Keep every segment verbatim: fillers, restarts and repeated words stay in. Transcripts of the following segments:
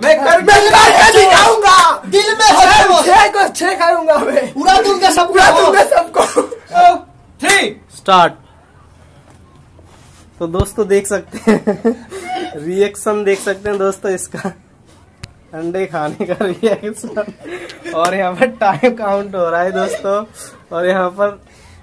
मैं कर दिखाऊंगा। दिल में हो छह को छह खाऊंगा मैं। पूरा दूंगा सबको। पूरा दूंगा सबको। Three start. तो दोस्तों देख सकते हैं रिएक्शन देख सकते हैं दोस्तों इसका, अंडे खाने का रिएक्शन। और यहाँ पर टाइम काउंट हो रहा है दोस्तों। और यहाँ पर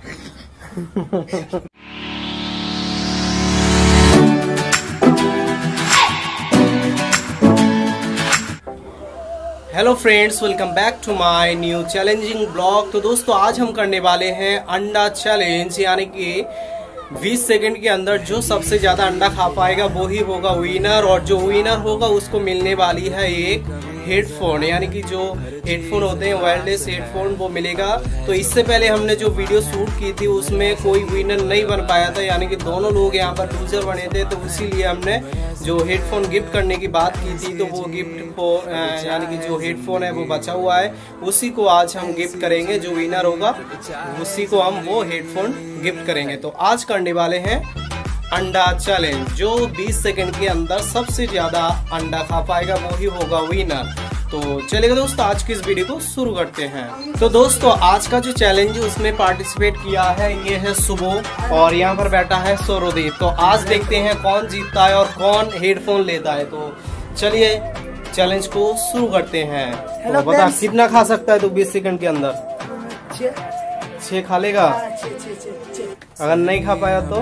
hello friends, welcome back to my new challenging blog. तो दोस्तों आज हम करने वाले हैं अंडा चैलेंज, यानी कि बीस सेकंड के अंदर जो सबसे ज्यादा अंडा खा पाएगा वो ही होगा विनर। और जो विनर होगा उसको मिलने वाली है एक हेडफोन, यानी कि जो हेडफोन होते हैं वायरलेस हेडफोन, वो मिलेगा। तो इससे पहले हमने जो वीडियो शूट की थी उसमें कोई विनर नहीं बन पाया था, यानी कि दोनों लोग यहाँ पर लूजर बने थे। तो इसीलिए हमने जो हेडफोन गिफ्ट करने की बात की थी, तो वो गिफ्ट को यानी कि जो हेडफोन है वो बचा हुआ है, उसी को आज हम गिफ्ट करेंगे। जो विनर होगा उसी को हम वो हेडफोन गिफ्ट करेंगे। तो आज करने वाले हैं अंडा चैलेंज। जो बीस सेकंड के अंदर सबसे ज्यादा अंडा खा पाएगा वो ही होगा विनर। तो चलिए दोस्तों आज की इस वीडियो को शुरू करते हैं। तो दोस्तों आज का जो चैलेंज है उसमें पार्टिसिपेट किया है ये है सुबो, और यहाँ पर बैठा है सौरदेव। तो आज देखते हैं कौन जीतता है और कौन हेडफोन लेता है। तो चलिए चैलेंज को शुरू करते हैं। तो बता कितना खा सकता है तू बीस सेकंड के अंदर? छह खा लेगा। अगर नहीं खा पाया तो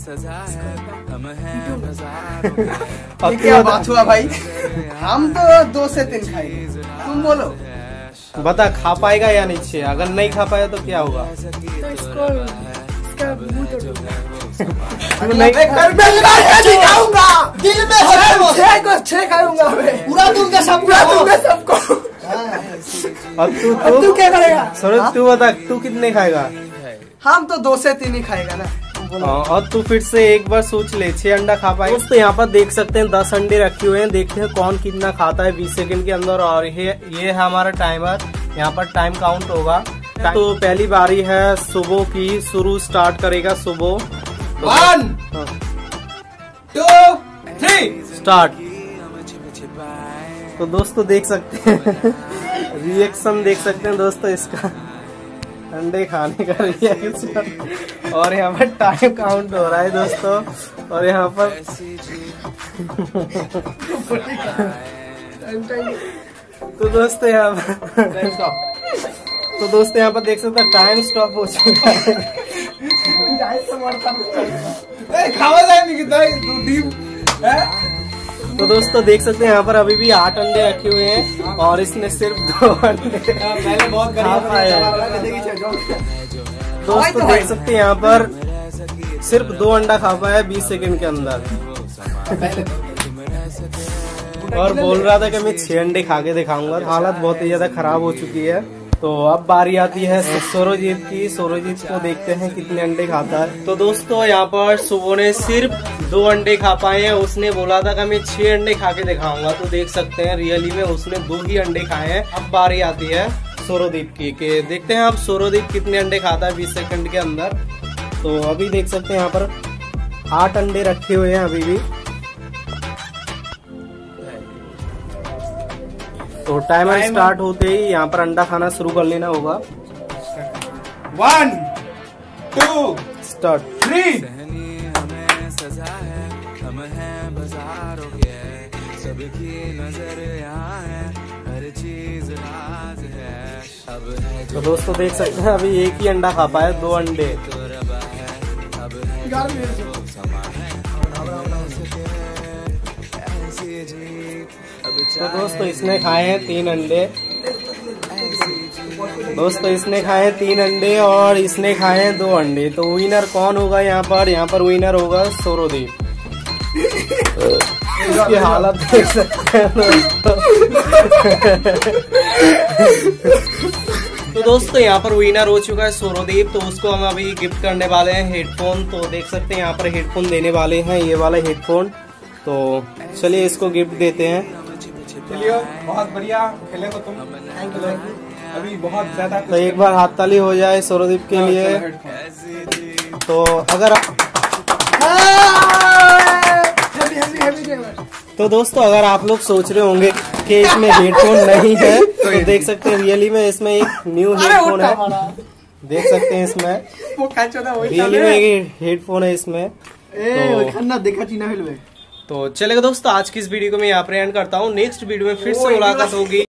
अब क्या बात हुआ भाई? हम तो दो से तीन खाएंगे, तुम बोलो। बता खा पाएगा या नहीं छह? अगर नहीं खा पाया तो क्या होगा? तो इसको इसका मुंह तोड़ दूंगा। दिल में हो छह को छह खाऊंगा मैं। पूरा दूंगा सबको। पूरा दूंगा सबको। और तू अब तू क्या करेगा? सौरभ तू बता तू कितने खाएगा? हम तो दो से तीन ही खाएगा ना। और तू फिर से एक बार सोच ले, छह अंडा खा पाएगा। दोस्तों यहाँ पर देख सकते हैं दस अंडे रखे हुए हैं, देखते हैं कौन कितना खाता है बीस सेकंड के अंदर। और ये ये है हमारा टाइमर, यहाँ पर टाइम काउंट होगा। तो पहली बारी है सुबह की, शुरू स्टार्ट करेगा सुबह। One two three start. तो दोस्तों देख सकते हैं रिएक्शन देख सकते हैं दोस्तों इसका, अंडे खाने का रिएक्शन। और यहाँ पर टाइम काउंट हो रहा है दोस्तों। और यहाँ पर तो दोस्तों यहाँ पर तो दोस्तों यहाँ पर देख सकते हैं टाइम स्टॉप हो चुका है। तो दोस्तों देख सकते हैं यहाँ पर अभी भी आठ अंडे रखे हुए हैं और इसने सिर्फ दो अंडे पहले बहुत खा पाए हैं। दोस्तों देख सकते हैं यहाँ पर सिर्फ दो अंडा खा पाया है बीस सेकंड के अंदर। और बोल रहा था कि मैं छह अंडे खा के दिखाऊंगा। हालत बहुत ही ज्यादा खराब हो चुकी है। तो अब बारी आती है सौरजीत की। सौरजीत को देखते हैं कितने अंडे खाता है। तो दोस्तों यहाँ पर सुबह ने सिर्फ दो अंडे खा पाए हैं। उसने बोला था कि मैं छह अंडे खा के दिखाऊंगा। तो देख सकते हैं रियली में उसने दो ही अंडे खाए हैं। अब बारी आती है सौरदीप की, कि देखते हैं अब सौरदीप कितने अंडे खाता है बीस सेकंड के अंदर। तो अभी देख सकते हैं यहाँ पर आठ अंडे रखे हुए हैं अभी भी। तो टाइमर स्टार्ट होते ही यहाँ पर अंडा खाना शुरू कर लेना होगा। One two start three. तो दोस्तों देख सकते हैं अभी एक ही अंडा खा पाया, दो अंडे। तो दोस्तों इसने खाए हैं तीन अंडे। दोस्तों इसने खाए हैं तीन अंडे और इसने खाए हैं दो अंडे। तो विनर कौन होगा यहाँ पर? यहाँ पर विनर होगा सौरदेव। इसकी हालत देख सकते हैं दोस्तों। तो दोस्तों यहाँ पर विनर हो चुका है सौरदेव। तो उसको हम अभी गिफ्ट करने वाले हैं हेडफोन। तो देख सकते हैं यहाँ पर हेडफोन देने वाले हैं, ये वाला हेडफोन। तो चलिए इसको गिफ्ट देते हैं। चलिए बहुत बढ़िया खेले तो तुम। Thank you. अभी बहुत ज्यादा तो एक बार हाथ ताली हो जाए सौरदीप के लिए। तो अगर तो दोस्तों अगर आप लोग सोच रहे होंगे के इसमें हेडफोन नहीं है, तो देख सकते हैं रियली में इसमें एक न्यू हेडफोन है, देख सकते हैं इसमें रियली में एक हेडफोन है इसमें। तो देखा चीना फिल्म। तो चलेगा दोस्तों, आज की इस वीडियो को मैं यहाँ पर एंड करता हूँ। नेक्स्ट वीडियो में फिर से मुलाकात होगी।